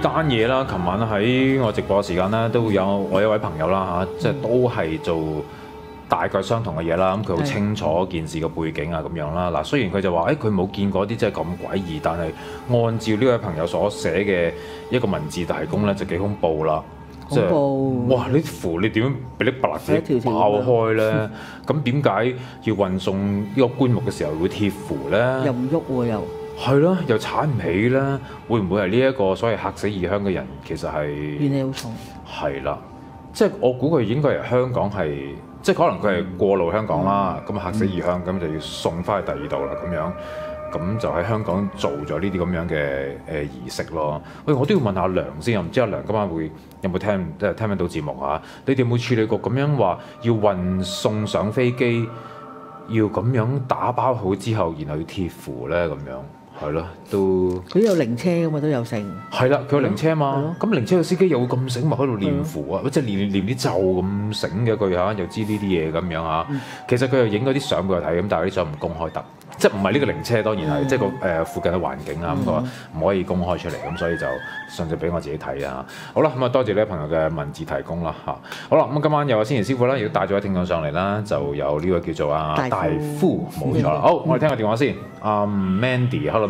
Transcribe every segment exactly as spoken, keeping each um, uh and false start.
單嘢啦，琴晚喺我直播嘅時間咧，都會有我一位朋友啦嚇，即係都係做大概相同嘅嘢啦。咁佢好清楚件事嘅背景啊咁樣啦。嗱，雖然佢就話誒佢冇見過啲即係咁詭異，但係按照呢位朋友所寫嘅一個文字提供咧，就幾恐怖啦。即係哇！呢符你點樣俾你白自己爆開咧？咁點解要運送呢個棺木嘅時候會貼符咧？ 又唔喐喎又。係咯，又鏟唔起啦，會唔會係呢一個所謂嚇死異鄉嘅人其實係怨氣好重？ 係啦，即係我估佢應該係香港係，即係可能佢係過路香港啦，咁、嗯、嚇死異鄉，咁、嗯、就要送翻去第二度啦，咁樣，咁就喺香港做咗呢啲咁樣嘅誒儀式咯。喂，我都要問下阿梁先，又唔知阿梁今晚會有冇聽即係聽唔聽到節目啊？你哋有冇處理過咁樣話要運送上飛機，要咁樣打包好之後，然後要貼符咧咁樣？係咯，都佢有靈車噶嘛，都有成。 係啦，佢有靈車嘛，咁靈車嘅司機又會咁醒目喺度念符啊，即係念念啲咒咁醒嘅佢嚇，又知呢啲嘢咁樣嚇。嗯、其實佢又影嗰啲相俾我睇，咁但係啲相唔公開得，即係唔係呢個靈車當然係，嗯、即係個誒附近嘅環境啊，咁佢話唔可以公開出嚟，咁所以就順便俾我自己睇啊。好啦，咁啊多謝呢位朋友嘅文字提供啦嚇。好啦，咁今晚有個先賢師傅啦，亦都帶咗位聽眾上嚟啦，就有呢個叫做啊大夫，冇錯啦。好，我哋聽個電話先，阿、um, Mandy，Hello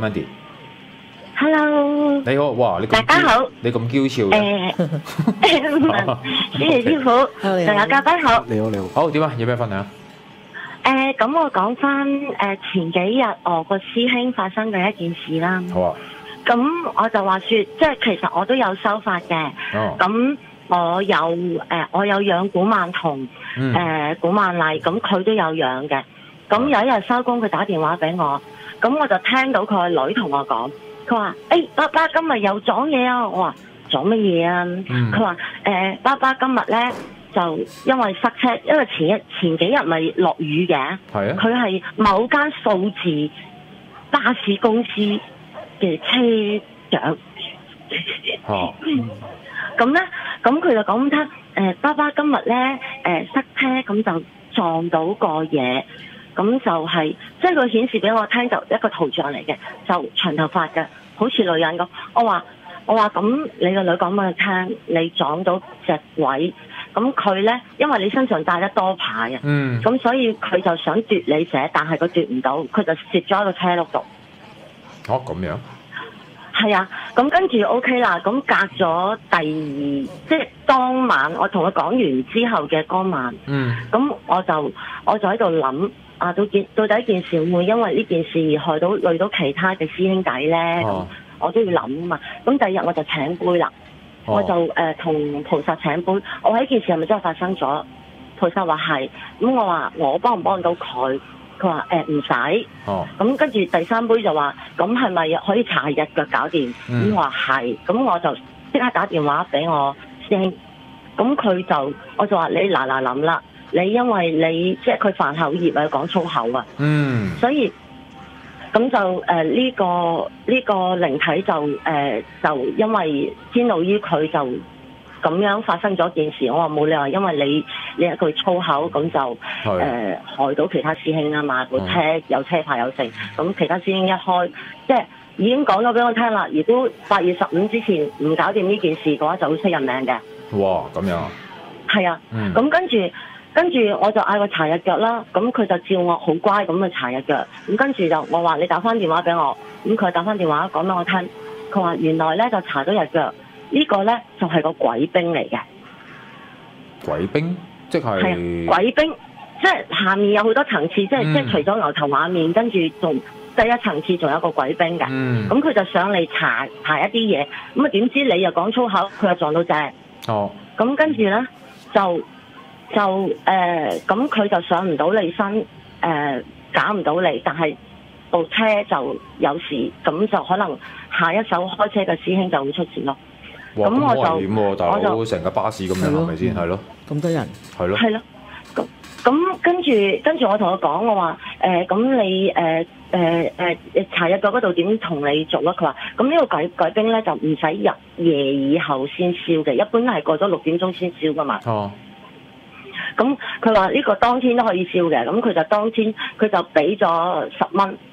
Mandy。Hello， 你好，哇！你大家好，你咁嬌俏嘅。 誒，先賢師傅，仲有嘉賓好。 你好，你好。好，點啊？有咩分享？ 誒，咁我講翻誒前幾日我個師兄發生嘅一件事啦。 好啊。 咁我就話說，即係其實我都有修法嘅。哦。咁我有誒，我有養古曼童，誒古曼麗，咁佢都有養嘅。咁有一日收工，佢打電話俾我，咁我就聽到佢個女同我講。佢話：誒、欸，爸爸今日又撞嘢啊！我話撞乜嘢啊？佢話：誒、呃，爸爸今日咧就因為塞車，因為前一前幾日咪落雨嘅。係啊。佢係某間數字巴士公司嘅車長。哦。咁咧，咁佢就講聽，誒、呃，爸爸今日咧，誒、呃、塞車，咁就撞到個嘢。咁就係、是，即係佢顯示俾我聽就一個圖像嚟嘅，就長頭髮嘅，好似女人咁。我話我話咁，你個女講俾佢聽，你撞到隻鬼，咁佢咧，因為你身上帶得多牌啊，嗯，咁所以佢就想奪你者，但係佢奪唔到，佢就攝咗喺個車轆度。 哦，咁樣。 係啊，咁跟住 O K 啦，咁隔咗第二，即係當晚我同佢講完之後嘅嗰晚，嗯，咁我就我就喺度諗。啊！到件到底件事會唔會因為呢件事而害到累到其他嘅師兄弟咧？咁、哦、我都要諗啊嘛。咁第二日我就請杯啦，哦、我就誒同、呃、菩薩請杯。我話呢件事係咪真係發生咗？菩薩話係。咁我話我幫唔幫到佢？佢話誒唔使。哦。咁跟住第三杯就話，咁係咪可以查日腳搞掂？咁我話係。咁我就即刻打電話俾我師兄。咁佢就我就話你嗱嗱諗啦。你因為你即係佢犯口業啊，講粗口啊，嗯，所以咁就誒呢、呃這個呢、這個靈體就誒、呃、就因為遷怒於佢就咁樣發生咗件事。我話冇理由因為你你一句粗口咁就誒、呃、害到其他師兄啊嘛，部車有車牌有剩，咁其他師兄一開即係已經講咗俾我聽啦。如果八月十五之前唔搞掂呢件事嘅話，就會出人命嘅。 哇，咁樣啊？ 係啊，咁、嗯、跟住。跟住我就嗌佢查日腳啦，咁佢就照我好乖咁去查日腳，咁跟住就我話你打翻電話俾我，咁佢打翻電話講俾我聽，佢話原來咧就查到日腳，呢、呢個咧就係個鬼兵嚟嘅。 鬼兵即係係鬼兵，即係下面有好多層次，即係、嗯、即係除咗牛頭馬面，跟住仲第一層次仲有一個鬼兵嘅。咁佢、嗯、就上嚟查查一啲嘢，咁啊點知你又講粗口，佢又撞到正。哦。咁跟住咧就。就誒咁佢就上唔到你身，誒、呃、搞唔到你，但係部車就有事，咁就可能下一手開車嘅師兄就會出事咯。 咁我就我就成架巴士咁樣係咪先？係咯， 咁多人係咯，係咯。咁咁跟住跟住我同佢講，我話誒咁你誒誒誒查日腳嗰度點同你做啊？佢話咁呢個鬼鬼兵咧就唔使入夜以後先燒嘅，一般係過咗六點鐘先燒噶嘛。哦。咁佢話呢個當天都可以燒嘅，咁佢就當天佢就俾咗十蚊，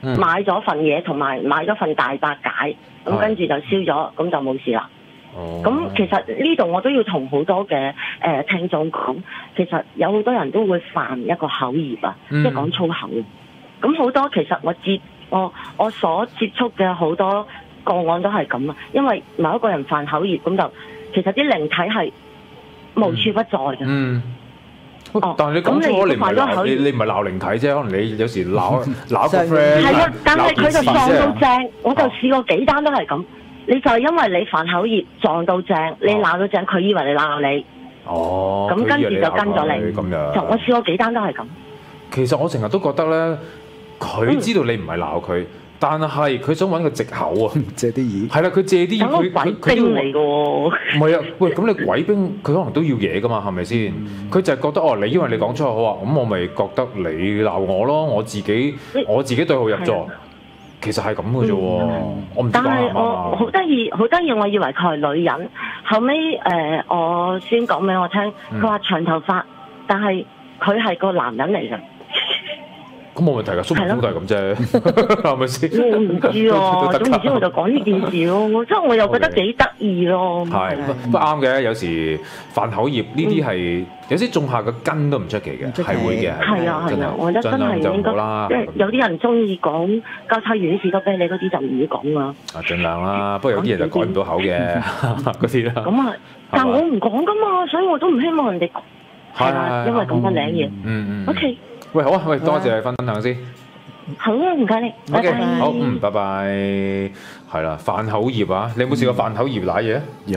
嗯、買咗份嘢同埋買咗份大白解，咁跟住就燒咗，咁就冇事啦。咁、哦、其實呢度我都要同好多嘅誒、呃、聽眾講，其實有好多人都會犯一個口業啊，嗯、即係講粗口。咁好多其實我接我我所接觸嘅好多個案都係咁啊，因為某一個人犯口業，咁就其實啲靈體係無處不在嘅。嗯。 哦、但係你講粗口，你唔係鬧你你唔係鬧靈體啫，可能你有時鬧鬧個 friend。係啊， 但係佢就撞到正，我就試過幾單都係咁。你就係因為你犯口業撞到正，你鬧到正，佢以為你鬧你。哦。咁跟住就跟咗你。咁樣。就我試過幾單都係咁。 其實我成日都覺得咧，佢知道你唔係鬧佢，嗯、但係佢想揾個藉口啊，借啲嘢。係啦，佢借啲嘢。佢鬼兵嚟㗎喎。 唔係啊，喂，咁你鬼兵佢可能都要嘢㗎嘛，係咪先？佢、嗯、就係覺得哦，你因為你講粗口啊，咁我咪覺得你鬧我咯，我自己我自己對號入座。其實係咁嘅啫喎，我唔知講啱唔啱。但係我好得意， 好得意，我以為佢係女人，後尾誒、呃、我先講俾我聽，佢話長頭髮，但係佢係個男人嚟嘅。 咁冇問題㗎，蘇文峰都係咁啫，係咪先？ 我唔知啊，總唔知我就講呢件事咯，即係我又覺得幾得意咯。 係，不過啱嘅，有時犯口業呢啲係有啲種下個根都唔出奇嘅，係會嘅。 係啊係啊，我覺得真係應該，即係有啲人中意講交叉遠視多啤梨嗰啲就唔好講啦。 啊，盡量啦，不過有啲人就改唔到口嘅嗰啲啦。 咁啊，但我唔講噶嘛，所以我都唔希望人哋係啦，因為講緊領嘢。嗯嗯。OK。 喂，好啊，喂，多謝你分享先。 好啊，唔該你。 O K，好，嗯，拜拜。係啦，犯口業啊，你有冇試過犯口業瀨嘢？有。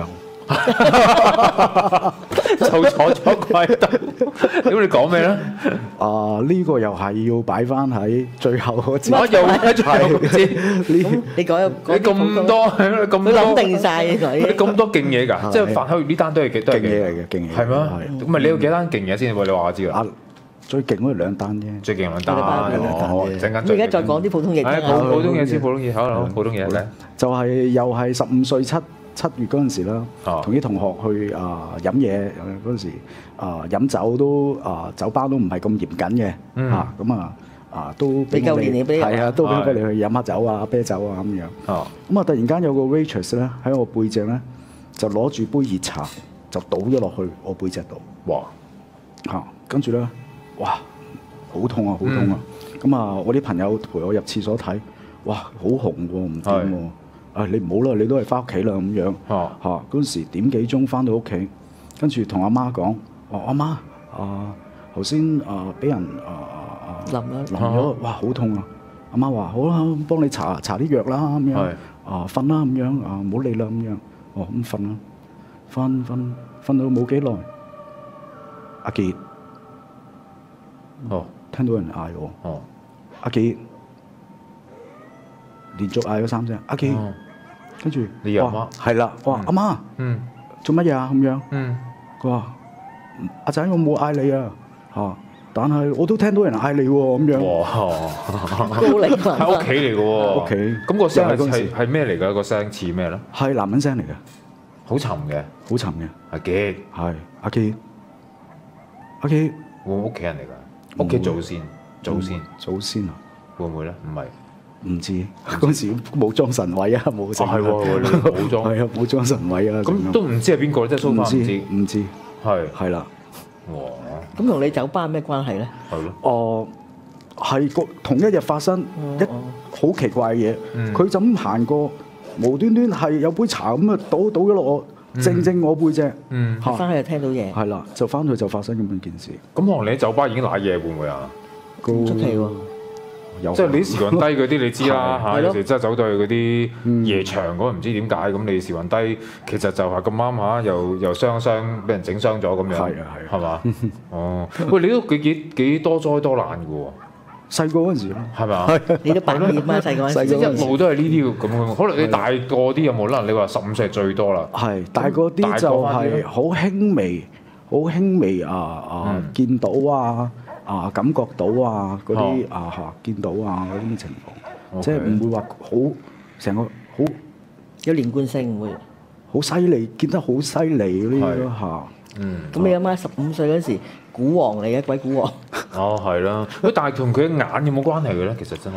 就坐咗鬼度。咁你講咩咧？ 啊，呢個又係要擺翻喺最後嗰節。 我又喺最後節。 咁你講你咁多，咁多諗定晒佢。 你咁多勁嘢㗎？即係犯口業呢單都係幾多勁嘢嚟嘅，勁嘢。 係咩？咁咪你有幾單勁嘢先？你話我知啦。 最勁嗰兩單啫， 最勁兩單。哦，陣間。 咁而家再講啲普通嘢先。 普普通嘢先，普通嘢，好啦，普通嘢咧。 就係又係十五歲七七月嗰陣時啦，同啲同學去啊飲嘢嗰陣時啊飲酒都啊酒吧都唔係咁嚴謹嘅嚇，咁啊啊都俾夠年你俾係啊，都俾佢哋去飲下酒啊啤酒啊咁樣。哦。咁啊突然間有個 waitress 咧喺我背脊咧就攞住杯熱茶就倒咗落去我背脊度。哇！嚇，跟住咧。哇！好痛啊，好痛啊！咁啊、嗯，我啲朋友陪我入廁所睇，哇，好紅喎，唔掂喎！啊，你唔好啦，你都係翻屋企啦咁樣。嚇嚇嗰陣時點幾鐘翻到屋企，跟住同阿媽講：哦，阿媽啊，頭先啊俾人啊啊淋咗淋咗，哇，好痛啊！阿媽話：好啦，幫你搽搽啲藥啦咁樣。啊，瞓啦咁樣啊，唔好理啦咁樣。哦，咁瞓啦，瞓瞓瞓到冇幾耐，阿傑。哦，聽到人嗌我，哦，阿傑，連續嗌咗三聲，阿傑，跟住， 你阿媽， 係啦，我話阿媽，嗯，做乜嘢啊咁樣？嗯，佢話阿仔我冇嗌你啊，嚇，但係我都聽到人嗌你喎咁樣。 哇， 高靈魂喺屋企嚟嘅喎， 屋企。 咁個聲係係咩嚟㗎？個聲似咩咧？ 係男人聲嚟嘅， 好沉嘅， 好沉嘅。 阿傑， 係阿傑，阿傑， 會屋企人嚟㗎？屋企祖先，祖先， 祖先啊？ 會唔會咧？唔係， 唔知嗰陣時冇裝神位啊，冇。 哦，係喎，冇裝， 係啊，冇裝神位啊。 咁都唔知係邊個，即係蘇媽唔知， 唔知， 係係啦。 哇！ 咁同你酒吧咩關係咧？ 係咯。 哦，係個同一日發生一好奇怪嘅嘢。佢就咁行過，無端端係有杯茶咁啊，倒倒咗落我。正正我背脊， 嗯，翻去就聽到嘢， 係啦，就翻去就發生咁樣件事。 咁可能你喺酒吧已經瀨嘢會唔會啊？ 出奇喎， 即係你時運低嗰啲你知啦嚇，有時真係走到去嗰啲夜場嗰，唔知點解咁你時運低，其實就係咁啱嚇，又又傷傷俾人整傷咗咁樣，係啊係，係嘛？哦，喂，你都幾幾幾多災多難嘅喎。 細個嗰陣時咯， 係咪啊？ 你都百厭啊！細個嗰陣時， 一路都係呢啲咁樣。可能你大個啲有冇啦？你話十五歲係最多啦。 係大個啲就係好輕微，好輕微啊啊！見到啊啊，感覺到啊嗰啲啊嚇，見到啊嗰啲情況，即係唔會話好成個好有連貫性，唔會好犀利，見得好犀利嗰啲嚇。 嗯， 咁你阿媽十五歲嗰時，古王嚟嘅鬼古王。 哦，係啦。喂，但係同佢嘅眼有冇關係嘅咧？其實真係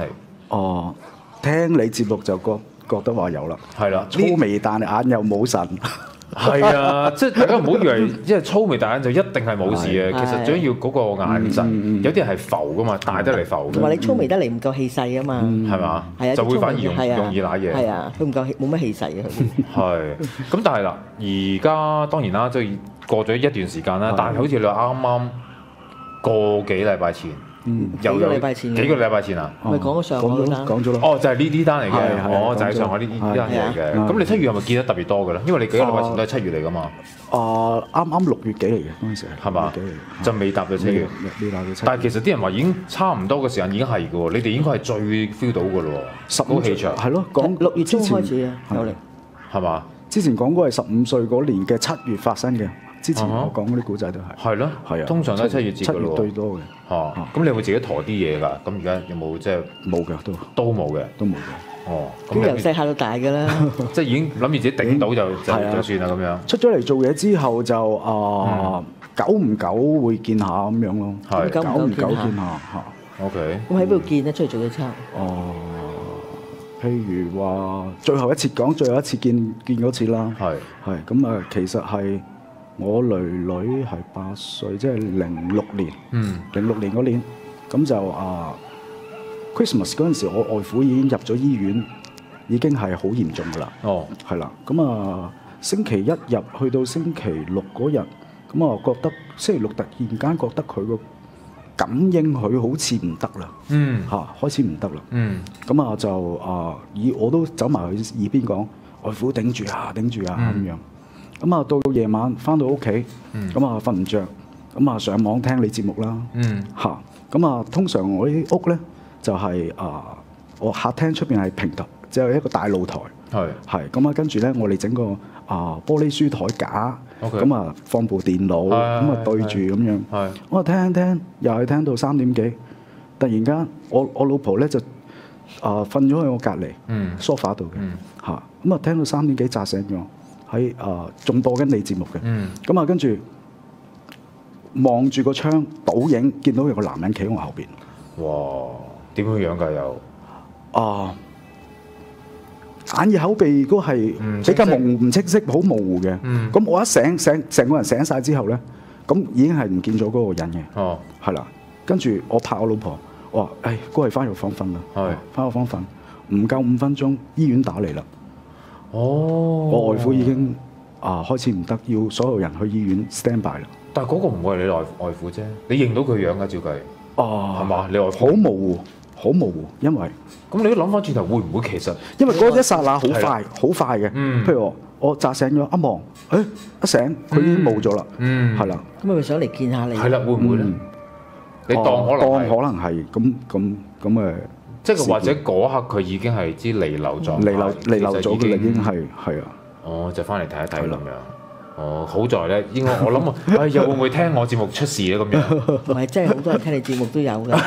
哦，聽你節目就覺覺得話有啦， 係啦， 粗眉大眼又冇神。 係啊，即係大家唔好以為，因為粗眉大眼就一定係冇事嘅。其實最緊要嗰個眼神，有啲人係浮噶嘛，大得嚟浮。 同埋你粗眉得嚟唔夠氣勢啊嘛， 係嘛？ 係啊， 就會反而容係啊容易揦嘢。 係啊，佢唔夠氣，冇乜氣勢嘅佢。 係，咁但係啦，而家當然啦，即係過咗一段時間啦，但係好似你話啱啱個幾禮拜前。 嗯，幾個禮拜前， 幾個禮拜前啊？ 咪講咗上海嗰單， 講咗啦。 哦，就係呢啲單嚟嘅，哦，就係上海呢係呢單嘢嘅。咁你七月係咪見得特別多嘅咧？因為你幾個禮拜前都係七月嚟噶嘛。 啊，啱啱六月幾嚟嘅嗰陣時係嘛？就未搭到七月， 未搭到七月。 但係其實啲人話已經差唔多嘅時間已經係嘅喎，你哋應該係最 feel 到嘅咯喎。 十五氣場係咯，講六月中開始啊，有嚟係嘛？ 之前講過係十五歲嗰年嘅七月發生嘅。之前我講嗰啲古仔都係， 係咯，係啊，通常都係七月節嘅咯， 七月最多嘅。 哦，咁你有冇自己陀啲嘢㗎？咁而家有冇即係冇嘅都都冇嘅， 都冇嘅。 哦， 咁由細嚇到大㗎啦， 即係已經諗住自己頂到就就就算啦咁樣。 出咗嚟做嘢之後就啊，久唔久會見下咁樣咯， 久唔久見下嚇。OK。 咁喺邊度見咧？出嚟做嘢之後。 哦，譬如話最後一次講最後一次見見嗰次啦， 係係咁啊，其實係。我女女係八歲，即係零六年，零六年嗰年，咁就啊 Christmas 嗰陣時，我外父已經入咗醫院，已經係好嚴重㗎啦。哦，係啦，咁啊星期一入去到星期六嗰日，咁啊覺得星期六突然間覺得佢個感應佢好似唔得啦，嗯，嚇開始唔得啦，嗯，咁啊就啊以我都走埋去耳邊講，外父頂住啊，頂住啊咁樣。咁啊，到夜晚翻到屋企，咁啊瞓唔着，咁啊上網聽你節目啦，嚇，咁啊通常我啲屋咧就係啊，我客廳出邊係平台，即係一個大露台，係係，咁啊跟住咧我哋整個啊玻璃書台架，咁啊放部電腦，咁啊對住咁樣，我啊聽聽，又係聽到三點幾，突然間我我老婆咧就啊瞓咗喺我隔離梳化度嘅，嚇，咁啊聽到三點幾扎醒咗。喺啊，仲播緊你節目嘅，咁啊跟住望住個窗倒影，見到有個男人企喺我後邊。 哇！點樣樣㗎又？ 啊，眼耳口鼻都係比較模糊唔清晰，好模糊嘅。咁我一醒醒，成個人醒晒之後咧，咁已經係唔見咗嗰個人嘅。哦，係啦。跟住我拍我老婆，我話：誒，過嚟翻入房瞓啦。係，翻入房瞓。唔夠五分鐘，醫院打嚟啦。哦，我外父已經啊開始唔得，要所有人去醫院 stand by 啦。 但係嗰個唔會係你外外父啫，你認到佢樣㗎照計。哦，係嘛？你外父好模糊，好模糊，因為咁你都諗翻轉頭，會唔會其實因為嗰一剎那好快，好快嘅。嗯，譬如我我扎醒咗一望，誒一醒佢已經冇咗啦。嗯，係啦。 咁係咪想嚟見下你？ 係啦，會唔會咧？你當可能當可能係咁咁咁誒。 即係或者嗰刻佢已經係知彌留咗， 彌留彌留咗嘅啦，已經係係啊。 哦，就翻嚟睇一睇咁樣。哦，好在咧，應該我諗啊，唉，又會唔會聽我節目出事咧咁樣？ 唔係，真係好多人聽你節目都有㗎。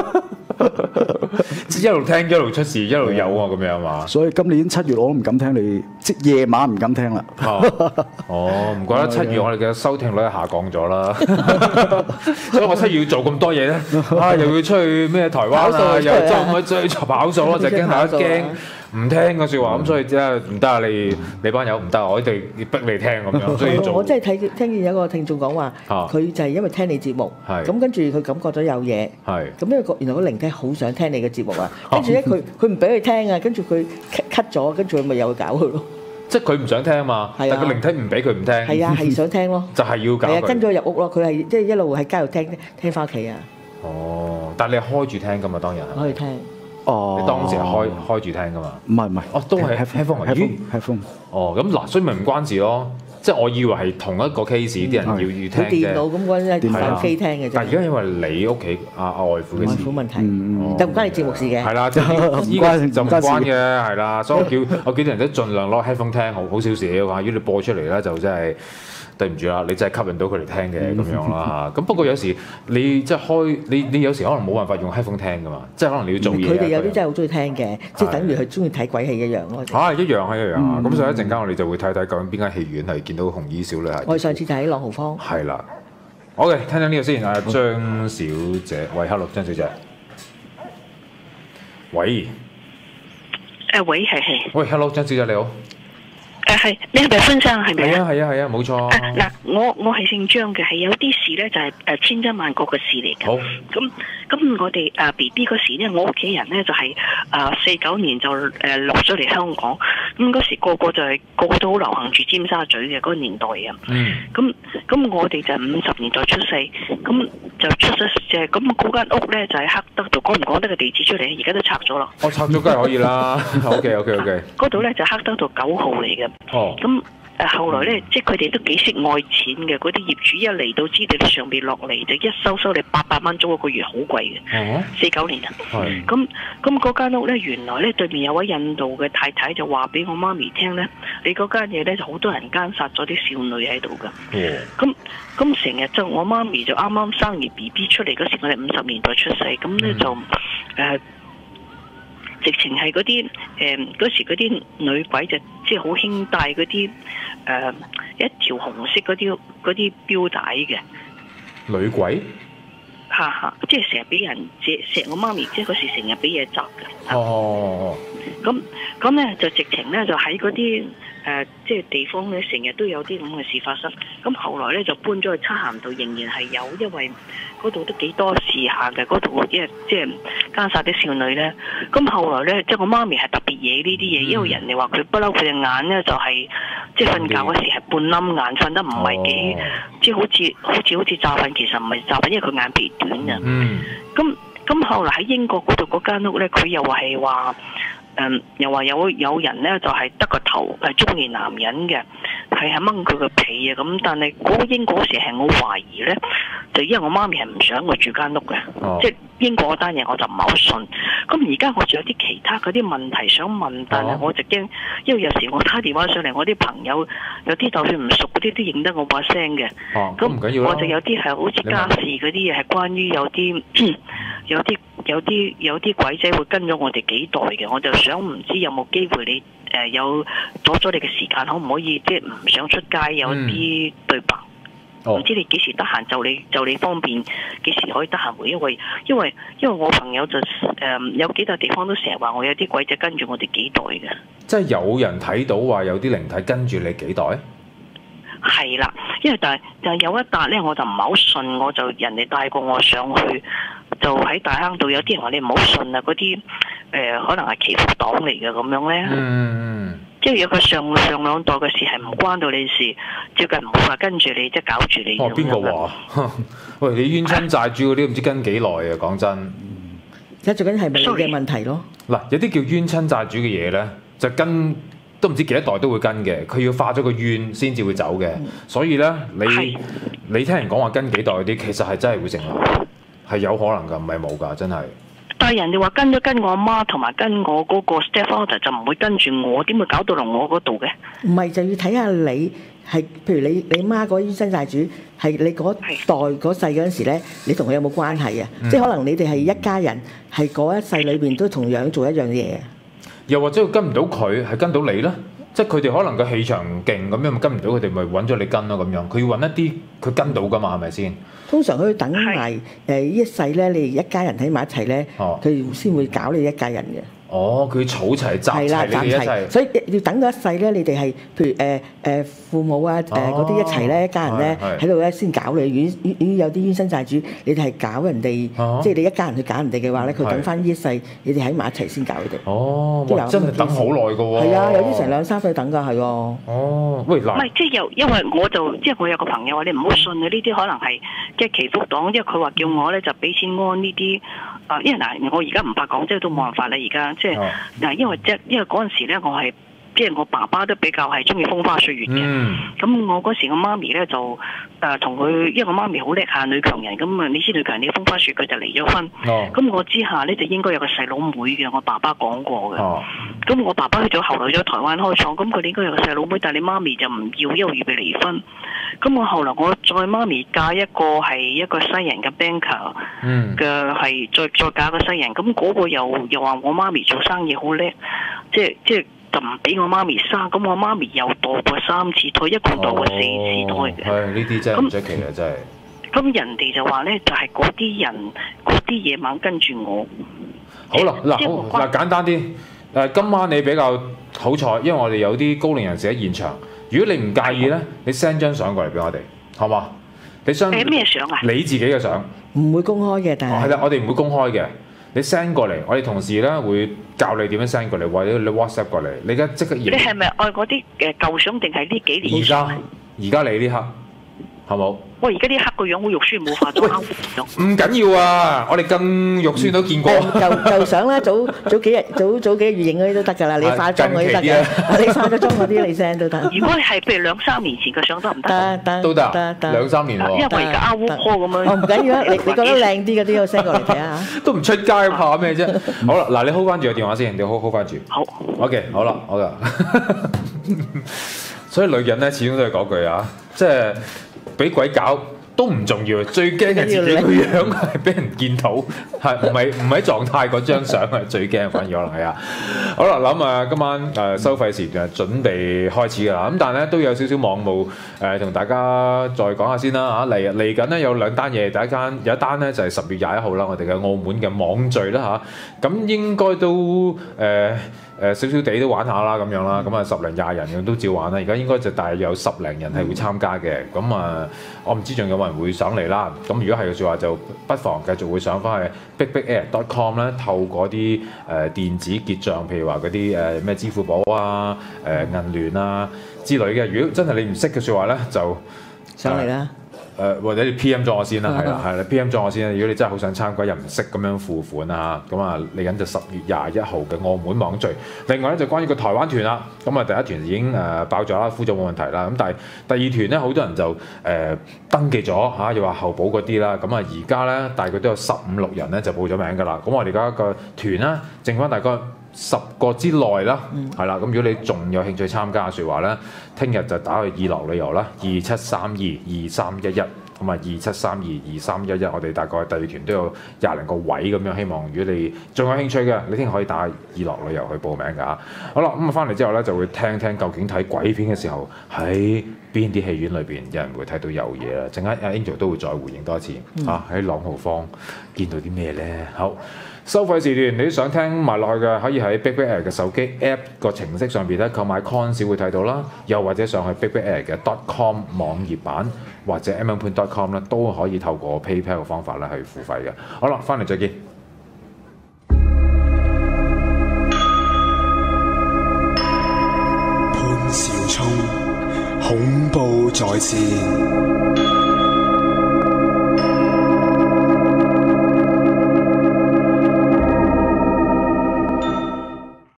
一路聽一路出事，一路有啊咁樣嘛。 所以今年七月我都唔敢聽你，即係夜晚唔敢聽啦。 哦，唔怪得七月我哋嘅收聽率下降咗啦。所以我七月要做咁多嘢咧，啊又要出去咩台灣啊，又周去去跑數咯，就驚大家驚唔聽嘅説話，咁所以真係唔得啊！你你班友唔得，我一定要逼你聽咁樣，所以做。 我真係睇聽見有個聽眾講話，佢就係因為聽你節目，咁跟住佢感覺咗有嘢，咁因為個原來個靈體好想聽你嘅節目啊，跟住咧佢佢唔俾佢聽啊，跟住佢 cut 咗，跟住佢咪又搞佢咯。 即係佢唔想聽啊嘛，但係個靈體唔俾佢唔聽。 係啊，係想聽咯。 就係要搞佢。 係啊，跟咗入屋咯，佢係即係一路喺街度聽聽翻屋企啊。 哦，但係你係開住聽㗎嘛，當然係。 可以聽。 哦，你當時係開開住聽㗎嘛？ 唔係唔係， 哦都係 headphone 係 headphone。 哦，咁嗱，所以咪唔關事咯。即係我以為係同一個 case，啲人要要聽嘅。 電腦咁嗰啲係手機聽嘅啫。 但係而家因為你屋企阿阿外父嘅事， 外父問題，就唔關你節目事嘅。 係啦，即係依家就唔關嘅，係啦。所以我叫我叫啲人都盡量攞 headphone 聽，好好少少嘅話，如果你播出嚟咧，就真係。對唔住啦，你真係吸引到佢嚟聽嘅咁樣啦嚇。咁不過有時你即係開你你有時可能冇辦法用 headphone 聽噶嘛，即係可能你要做嘢。 佢哋有啲真係好中意聽嘅，即係等於佢中意睇鬼戲一樣咯。 嚇，一樣係一樣啊！咁所以一陣間我哋就會睇睇究竟邊間戲院係見到紅衣小女孩。 我哋上次就喺朗豪坊。 係啦，好嘅，聽聽呢個先。阿張小姐，喂，hello，張小姐。 喂， 誒喂，係係。 喂 ，hello， 張小姐你好。 誒係，你係咪分生係咪啊？ 係啊係啊係啊，冇錯。 嗱，我我係姓張嘅，係有啲事咧就係誒千真萬確嘅事嚟嘅。 好。 咁咁我哋誒 B B 嗰時咧，我屋企人咧就係誒四九年就誒落咗嚟香港。咁嗰時個個就係個個都好流行住尖沙咀嘅嗰個年代啊。 嗯。 咁咁我哋就五十年代出世，咁就出咗即係咁嗰間屋咧就喺黑德度，講唔講得個地址出嚟？而家都拆咗咯。 我拆咗梗係可以啦。OK OK OK。 嗰度咧就黑德道九號嚟嘅。哦。咁誒後來咧，即係佢哋都幾識愛錢嘅，嗰啲業主一嚟到知道你上邊落嚟，就一收收你八百蚊租一個月，好貴嘅。哦。四九年啊。係。咁咁嗰間屋咧，原來咧對面有位印度嘅太太就話俾我媽咪聽咧，你嗰間嘢咧就好多人姦殺咗啲少女喺度㗎。哦。咁咁成日就我媽咪就啱啱生完 B B 出嚟嗰時，我哋五十年代出世，咁咧就誒。呃直情係嗰啲誒嗰時嗰啲女鬼就即係好興戴嗰啲誒一條紅色嗰啲嗰啲標帶嘅女鬼， 嚇嚇，即係成日俾人借錫我媽咪，即係嗰時成日俾嘢襲嘅。 哦， 咁咁咧就直情咧就喺嗰啲誒即係地方咧，成日都有啲咁嘅事發生。咁後來咧就搬咗去漆咸道，仍然係有，因為嗰度都幾多事下嘅，嗰度即係即係姦殺啲少女咧。咁後來咧，即係我媽咪係特別惹呢啲嘢，因為人哋話佢不嬲，佢隻眼咧就係、是、即係瞓覺嗰時係半冧眼，瞓得唔係幾，哦、即係好似好似好似詐瞓，其實唔係詐瞓，因為佢眼皮短啊。嗯。咁咁後來喺英國嗰度嗰間屋咧，佢又話係話。誒、嗯、又話有有人咧就係、是、得個頭係中年男人嘅，係係掹佢個被啊咁，但係嗰個英國嗰時係我懷疑咧，就因為我媽咪係唔想我住間屋嘅，哦、即係英國嗰單嘢我就唔係好信。咁而家我仲有啲其他嗰啲問題想問，但係我就驚，因為有時我打電話上嚟，我啲朋友有啲就算唔熟嗰啲都認得我把聲嘅。哦，咁唔緊要啦。我就有啲係好似家事嗰啲嘢，係關於有啲有啲有啲有啲鬼仔會跟咗我哋幾代嘅，我就想唔知有冇機會你誒、呃、有阻咗你嘅時間，可唔可以即係唔想出街有啲對白？唔、哦、知你幾時得閒，就你就你方便幾時可以得閒回？因為因為因為我朋友就誒、呃、有幾笪地方都成日話我有啲鬼仔跟住我哋幾代嘅。即係有人睇到話有啲靈體跟住你幾代？係啦，因為但係但係有一笪咧，我就唔係好信，我就人哋帶過我上去，就喺大坑度有啲人話你唔好信啊，嗰啲誒可能係祈福黨嚟嘅咁樣咧。嗯，即係有個上上兩代嘅事係唔關到你事，最近唔會話跟住你即係搞住你。哦，邊個話？喂，你冤親債主嗰啲唔知跟幾耐啊？講真，而家最緊係咪你嘅問題咯？嗱，有啲叫冤親債主嘅嘢咧，就跟。都唔知幾多代都會跟嘅，佢要化咗個怨先至會走嘅，嗯、所以咧你是你聽人講話跟幾代嗰啲，其實係真係會成立，係有可能㗎，唔係冇㗎，真係。但係人哋話跟咗跟我阿媽同埋跟我嗰個 stepfather 就唔會跟住我，點會搞到落我嗰度嘅？唔係就要睇下你係，譬如你你媽嗰冤親債主係你嗰代嗰世嗰陣時咧，你同佢有冇關係啊？嗯、即係可能你哋係一家人，係嗰一世裏邊都同樣做一樣嘢。又或者佢跟唔到佢，係跟到你咧？即係佢哋可能個氣場勁咁樣，咪跟唔到佢哋，咪揾咗你跟咯咁樣。佢要揾一啲佢跟到噶嘛，係咪先？通常佢等埋誒呢一世咧，你一家人喺埋一齊咧，佢先會搞你一家人嘅。哦，佢儲齊集齊你哋一齊，所以要等到一世咧，你哋係譬如誒誒、呃、父母啊誒嗰啲一齊咧，一家人咧喺度咧先搞你。如果如果有啲冤親債主，你哋係搞人哋，啊、即係你一家人去搞人哋嘅話咧，佢等翻呢一世，你哋喺埋一齊先搞佢哋。哦，哇！真係等好耐㗎喎。係啊，有啲成兩三歲等㗎，係喎。哦，喂嗱，唔係即係又因為我就即係我有個朋友話你唔好信啊，呢啲可能係即係祈福黨，因為佢話叫我咧就俾錢安呢啲。啊，因為嗱，我而家唔怕講，即係都冇辦法啦。而家即係嗱，因為即係因為嗰陣時咧，我係即係我爸爸都比較係中意風花雪月嘅。咁、嗯、我嗰時我媽咪咧就誒同佢，因為我媽咪好叻下女強人，咁啊你知女強人啲風花雪佢就離咗婚。咁、哦、我之下咧就應該有個細佬妹嘅，我爸爸講過嘅。咁、哦、我爸爸去咗後來咗台灣開廠，咁佢應該有個細佬妹，但係你媽咪就唔要，因為預備離婚。咁我後來我再媽咪嫁一個係一個西人嘅 banker 嘅，係再再嫁個西人，咁嗰個又又話我媽咪做生意好叻，即係即係就唔俾我媽咪生，咁我媽咪又墮過三次胎，一共墮過四次胎嘅。係呢啲真係唔出奇啊！真係。咁人哋就話咧，就係嗰啲人嗰啲夜晚跟住我。 好啦，嗱好嗱簡單啲誒，今晚你比較好彩，因為我哋有啲高齡人士喺現場。如果你唔介意咧，你 send 張相過嚟俾我哋，好嘛？你相誒咩相啊？ 你自己嘅相唔會公開嘅，但係係啦，我哋唔會公開嘅。你 send 過嚟，我哋同事咧會教你點樣 send 過嚟，或者你 WhatsApp 過嚟。你而家即刻影。 你係咪愛嗰啲誒舊相定係呢幾年？ 而家而家你呢刻好冇？ 喂，而家啲黑個樣好肉酸，冇化妝。 唔緊要啊，我哋更肉酸都見過。 舊舊相咧，早早幾日早早幾個月影嗰啲都得㗎啦，你化妝嗰啲得㗎，你化咗妝嗰啲你 send 都得。 如果係譬如兩三年前嘅相得唔得？ 得得都得，兩三年喎。 因為我而家 out call 咁樣。 哦，唔緊要啊，你你覺得靚啲嗰啲，我 send 過嚟睇下。 都唔出街怕咩啫？好啦，嗱，你 hold 翻住個電話先，你 hold hold 翻住。 好。 OK，好啦，好啦。所以女人咧，始終都係嗰句啊，即係俾鬼搞。都唔重要，最驚係自己個樣係俾人見到，係唔係唔喺狀態嗰張相係最驚，反而可能係啊。好啦，諗啊，今晚誒、呃、收費時段準備開始㗎啦。咁但係咧都有少少網務誒，同、呃、大家再講下先啦嚇。嚟嚟緊咧有兩單嘢，第一間有一單咧就係、是、十月廿一號啦，我哋嘅澳門嘅網聚啦嚇。咁、啊、應該都誒。呃誒少少地都玩下啦咁樣啦，咁啊十零廿人咁都照玩啦。而家應該就大約有十零人係會參加嘅，咁啊我唔知仲有冇人會上嚟啦。咁如果係嘅説話，就不妨繼續會上翻去 big big air dot com 咧，透過啲誒電子結帳，譬如話嗰啲誒咩支付寶啊、誒、呃、銀聯啊之類嘅。如果真係你唔識嘅説話咧，就上嚟啦。 誒、呃、或者你 P M 咗我先啦，係啦係啦 P M 咗我先啦。如果你真係好想參加又唔識咁樣付款啊，咁啊嚟緊就十月廿一號嘅澳門網聚。另外咧就關於個台灣團啦，咁啊第一團已經誒、呃、爆咗啦，呼咗冇問題啦。咁但係第二團咧好多人就誒、呃、登記咗嚇、啊，又話候補嗰啲啦。咁啊而家咧大概都有十五六人咧就報咗名㗎啦。咁我哋而家個團咧剩翻大概十個之內啦，係啦、嗯。咁如果你仲有興趣參加嘅説話咧，聽日就打去意樂旅遊啦，二七三二二三一一，咁啊二七三二二三一一，我哋大概第二團都有廿零個位咁樣，希望如果你仲有興趣嘅，你聽日可以打意樂旅遊去報名㗎嚇。好啦，咁啊翻嚟之後咧就會聽聽究竟睇鬼片嘅時候喺邊啲戲院裏邊有人會睇到有嘢啦。陣間阿 Angel 都會再回應多一次嚇，喺朗豪坊見到啲咩咧？好。收費時段，你都想聽埋落去嘅，可以喺 Big Big Air 嘅手機 App 個程式上邊咧購買 Con 會睇到啦，又或者上去 Big Big Air 嘅 dot com 網頁版或者 m m point dot com 咧都可以透過 PayPal 嘅方法咧去付費嘅。好啦，翻嚟再見。 潘紹聰，恐怖在前。